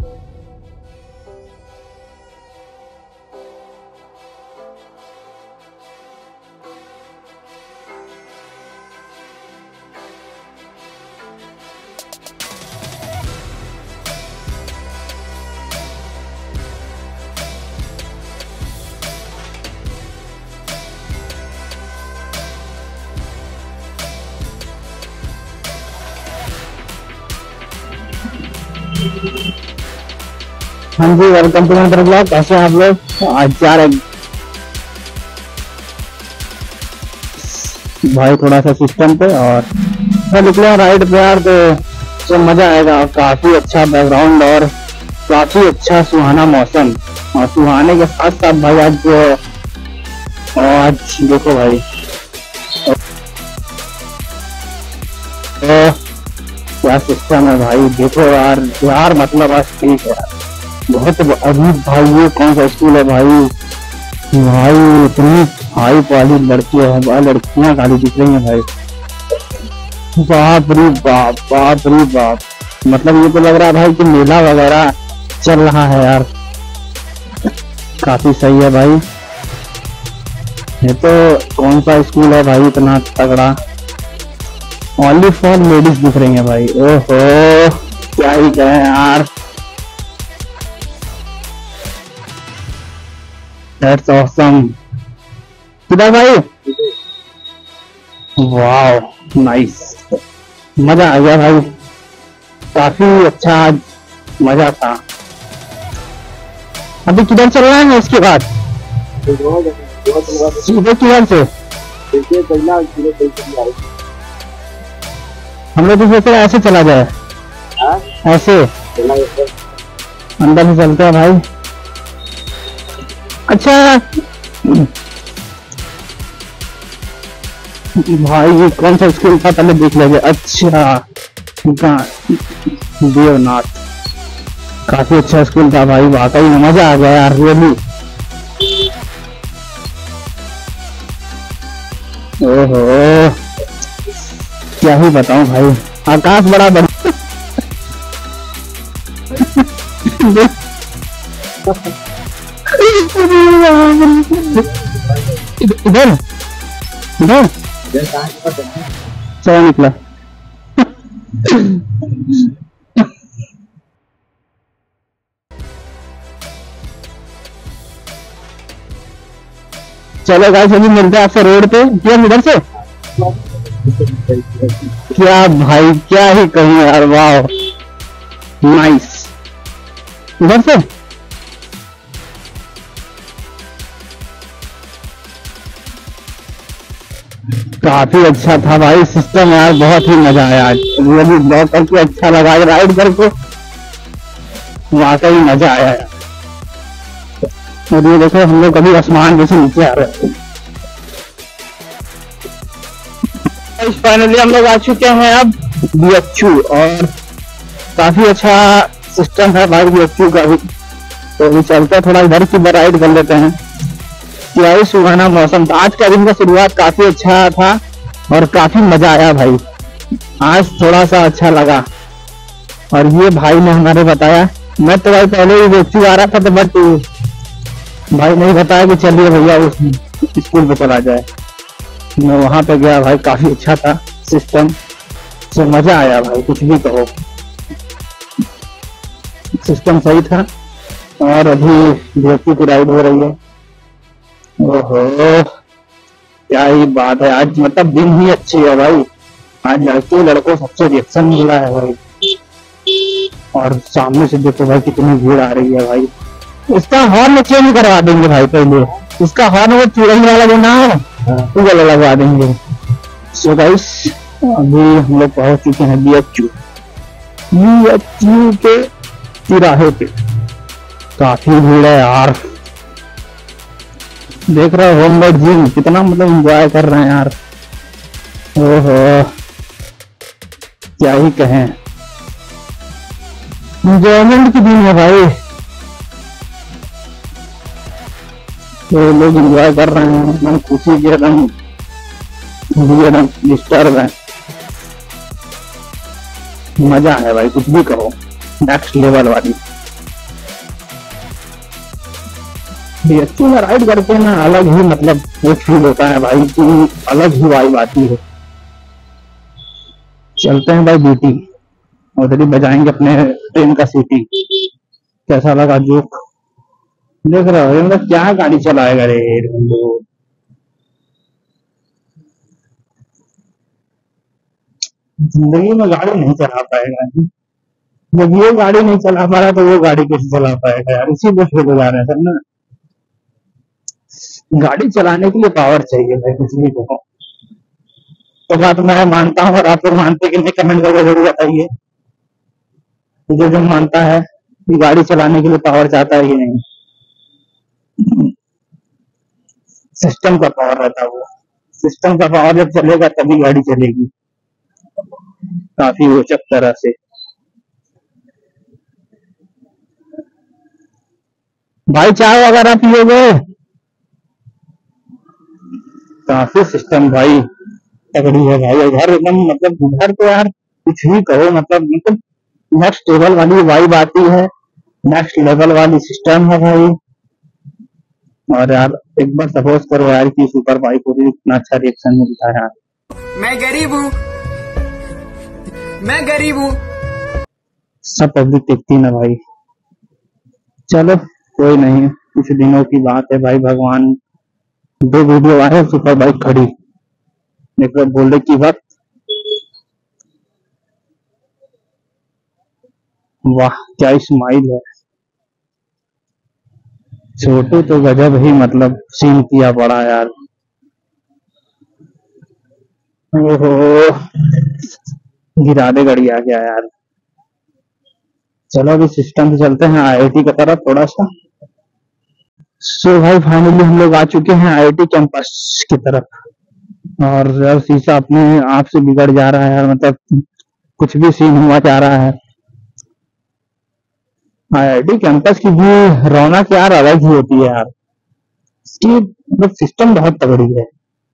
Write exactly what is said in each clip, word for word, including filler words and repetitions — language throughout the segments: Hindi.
हाँ जी, वेलकम टू माय ब्लॉग। कैसे हैं आप लोग? आज जा रहे भाई थोड़ा सा सिस्टम पे और मैं निकले राइड पे यार, तो, तो मजा आएगा। काफी अच्छा बैकग्राउंड और काफी अच्छा सुहाना मौसम, और सुहाने के साथ साथ भाई आज आज देखो भाई तो क्या सिस्टम है भाई। देखो यार यार मतलब आज ठीक है यार, बहुत अभी भाई। ये कौन सा स्कूल है भाई? भाई इतनी हाई वाली लड़कियां हैं भाई, लड़कियां खाली दिख रही हैं भाई। बाप रे बाप, बाप रे बाप। मतलब ये तो लग रहा है भाई कि मेला वगैरह चल रहा है यार। काफी सही है भाई। ये तो कौन सा स्कूल है भाई इतना तगड़ा? ओनली फॉर लेडीज दिख रही है भाई। ओहो क्या ही कहें यार। That's awesome. किधर भाई? वाओ नाइस, मजा आ गया भाई। काफी अच्छा आज मजा था। अभी किधर चल रहा है इसके बाद? सीधे किधर से? हम लोग तो सोच रहे ऐसे चला जाए। ऐसे अंदर से चलते हैं भाई। अच्छा भाई ये कौन सा स्कूल था पहले देख लीजिए। अच्छा देवनाथ, काफी अच्छा स्कूल था भाई, वाकई में मजा आ गया यार रियली। ओहो क्या ही बताऊं भाई, आकाश बड़ा बड़ा। इधर इधर चला निकला। चलो गाइस अभी मिलते हैं आपसे रोड पे। क्या इधर से? क्या भाई क्या ही कहूँ यार, वाह नाइस। इधर से काफी अच्छा था भाई सिस्टम यार, बहुत ही मजा आया आज। रियली ब्लॉग करके अच्छा लगा, राइड करके वाकई मजा आया यार। और ये देखो हम लोग कभी आसमान जैसे नीचे आ रहे हैं। फाइनली हम लोग आ चुके हैं अब बी एच यू, और काफी अच्छा सिस्टम है भाई बी एच यू का भी। तो अभी चलते हैं थोड़ा इधर की राइड कर लेते हैं। क्या ही सुहाना मौसम था। आज का दिन का शुरुआत काफी अच्छा था और काफी मजा आया भाई। आज थोड़ा सा अच्छा लगा। और ये भाई ने हमारे बताया, मैं तो भाई पहले ही व्यक्ति आ रहा था तो बट भाई नहीं बताया कि चलिए भैया उस स्कूल पे चला जाए। मैं वहां पे गया भाई, काफी अच्छा था सिस्टम से, मजा आया भाई कुछ भी कहो, सिस्टम सही था। और अभी व्यक्ति की राइड हो रही है। ओहो क्या ही बात है, आज मतलब दिन ही अच्छी है भाई। आज लड़के लड़कों सबसे रिएक्शन मिला है भाई। और सामने से देखो भाई कितनी भीड़ आ रही है भाई। इसका हॉर्न चेंज करवा देंगे भाई, पहले इसका हॉर्न वो चुड़ैल वाला जो ना है वो वाला लगवा देंगे। सो गाइस अभी हम लोग पहुंच चुके हैं B H U B H U के तिराहे पे। काफी भीड़ है यार, देख रहे हो होमवर्क जिम कितना मतलब एंजॉय कर रहे हैं यार। ओहो क्या ही कहें, एंजॉयमेंट की दिन है भाई। तो लोग एंजॉय कर रहे हैं, एकदम खुशी के एकदम एकदम डिस्टर्ब है। मजा है भाई कुछ भी कहो, नेक्स्ट लेवल वाली। बीएचयू में राइड करके ना अलग ही मतलब एक फील होता है भाई कि अलग ही वाइब आती है। चलते हैं भाई बीटी, उधर ही बजाएंगे अपने ट्रेन का सीटी। कैसा लगा जोक? देख रहे हो मतलब क्या गाड़ी चलाएगा रे लोग। जिंदगी में गाड़ी नहीं चला पाएगा। जब ये गाड़ी नहीं चला पा रहा तो वो गाड़ी कैसे चला पाएगा यार? इसी को फेल जा रहे हैं सब ना। गाड़ी चलाने के लिए पावर चाहिए भाई, कुछ भी कहो। तो बात मैं मानता हूँ और आप लोग मानते कि नहीं, कमेंट करके जरूर बताइए। जो जो मानता है कि गाड़ी चलाने के लिए पावर चाहता है कि नहीं। सिस्टम का पावर रहता है वो। सिस्टम का पावर जब चलेगा तभी गाड़ी चलेगी, काफी रोचक तरह से। भाई चाय वगैरह पियोगे? काफी सिस्टम भाई तगड़ी है भाई। घर एकदम मतलब घर तो यार कुछ भी कहो मतलब मतलब नेक्स्ट लेवल वाली वाइब आती है, नेक्स्ट लेवल वाली सिस्टम है भाई। और यार एक बार सपोज करो यार कि सुपर बाइक को भी इतना अच्छा रिएक्शन मिलता है यार। मैं गरीब हूँ, मैं गरीब हूँ। सब पब्लिक देखती ना भाई। चलो कोई नहीं, कुछ दिनों की बात है भाई। भगवान दो वीडियो आए सुपर बाइक खड़ी, एक बार बोलने की बात। वाह क्या स्माइल है। छोटू तो गजब ही मतलब सीन किया पड़ा यार। ओहो गिरा दे गड़ी आ गया यार। चलो अभी सिस्टम से चलते हैं आईआईटी की तरफ थोड़ा सा। सो भाई फाइनली हम लोग आ चुके हैं आईआईटी कैंपस की तरफ। और यार शीशा अपने आप से बिगड़ जा रहा है यार, मतलब कुछ भी सीन हुआ जा रहा है। आईआईटी कैंपस की भी रौनक यार अलग ही होती है यार। इसकी मतलब सिस्टम बहुत तगड़ी है।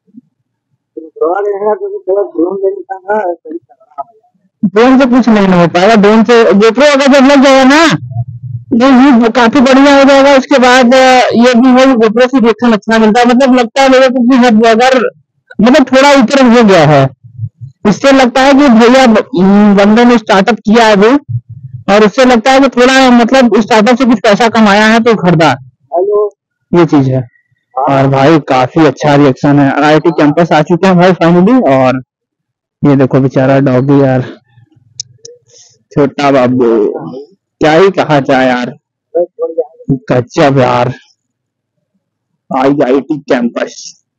ड्रोन से कुछ नहीं हो पाएगा। ड्रोन से गोप्रो अगर जब लग जाएगा ना ये भी काफी बढ़िया हो जाएगा। उसके बाद ये भी है गोप्रो से रिएक्शन अच्छा मिलता है। मतलब लगता है मेरे को कि हर अगर मतलब थोड़ा ऊपर हो गया है। इससे लगता है कि भैया बंदे ने स्टार्टअप किया है अभी, और इससे लगता है कि थोड़ा मतलब स्टार्टअप से कुछ पैसा कमाया है तो खरीदा, ये चीज है। और भाई काफी अच्छा रिएक्शन है। आईआईटी कैंपस आ चुके हैं भाई फाइनली। और ये देखो बेचारा डॉगी यार, छोटा बाबू, क्या ही कहा जाए यार, गजब यार आईआईटी कैंपस।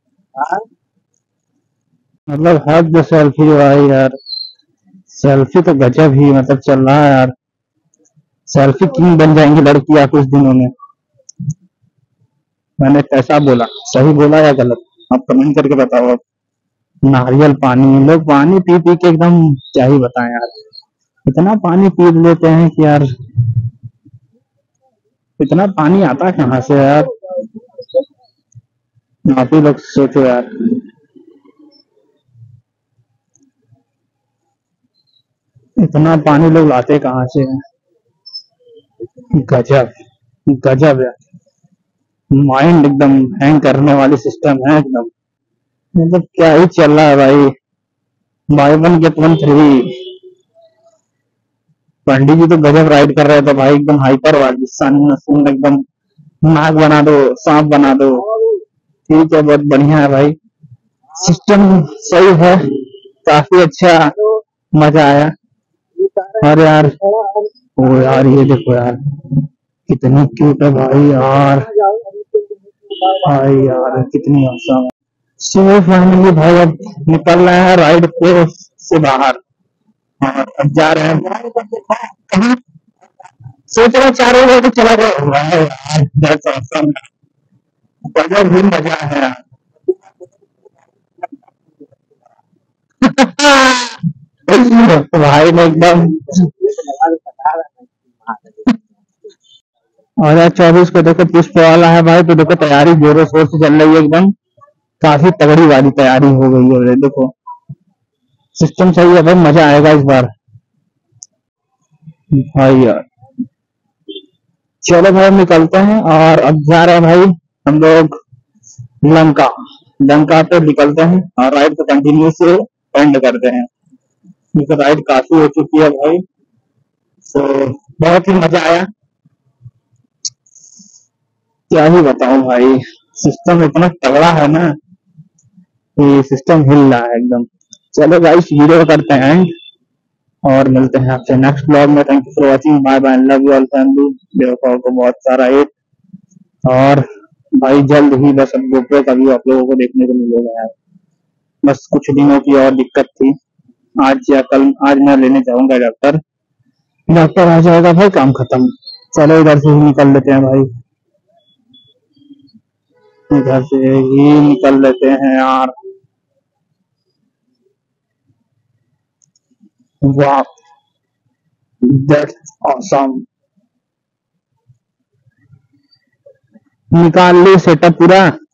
मतलब हद सेल्फी भाई यार, सेल्फी तो गजब ही मतलब चल रहा है यार। सेल्फी किंग बन जाएंगी लड़कियां कुछ दिनों में। मैंने कैसा बोला, सही बोला या गलत? आप कमेंट करके बताओ। नारियल पानी, लोग पानी पी पी के एकदम क्या ही बताएं यार। इतना पानी पी लेते हैं कि यार इतना पानी आता कहाँ से यार? आप ही लोग सोचो यार। इतना पानी लोग लाते कहाँ से हैं? गजब गजब यार, माइंड एकदम हैंग करने वाली सिस्टम है एकदम। मतलब क्या ही चल रहा है भाई। Buy one get one free. Pandit ji तो गजब राइड कर रहे थे भाई, एकदम हाइपर वाली सन सन एकदम नाग बना दो, सांप बना दो। ठीक है बहुत बढ़िया है भाई, सिस्टम सही है, काफी अच्छा मजा आया। और यार ओ यार ये देखो यार कितनी क्यूट है भाई यार, भाई यार कितनी औसम है। सो फाइनली भाई अब निकल रहे हैं राइड पे से बाहर और अब जा रहे हैं कहाँ? सोच रहे चारों बजे तो चला गया यार, दैट्स ऑसम, गजब ही मजा है यार। भाई ने एकदम और यार चौबीस को देखो पुष्प वाला है भाई, तो देखो तैयारी जोरों शोर से चल रही है एकदम, काफी तगड़ी वाली तैयारी हो गई है। देखो सिस्टम सही है भाई, मजा आएगा इस बार भाई यार। चलो भाई निकलते हैं और अब जा रहे हैं भाई हम लोग लंका लंका पे निकलते हैं और राइड को कंटिन्यू से एंड करते हैं, क्योंकि राइड काफी हो चुकी है भाई। तो बहुत ही मजा आया, क्या ही बताऊं भाई। सिस्टम इतना तगड़ा है ना कि सिस्टम हिल रहा है एकदम। चलो भाई वीडियो करते हैं और मिलते हैं आपसे नेक्स्ट ब्लॉग में। Thank you for watching, bye bye, love you all family. देखो को बहुत सारा हिट, और भाई जल्द ही बस अब गोप्रो का भी आप लोगों को देखने को मिलेगा यार। बस कुछ दिनों की और दिक्कत थी, आज या कल, आज मैं लेने जाऊंगा डॉक्टर, डॉक्टर आ जाएगा भाई, काम खत्म। चलो इधर से ही निकल लेते हैं भाई, इधर से ही निकल लेते हैं यार। वाह, दैट्स ऑसम। निकाल ली सेटअप पूरा।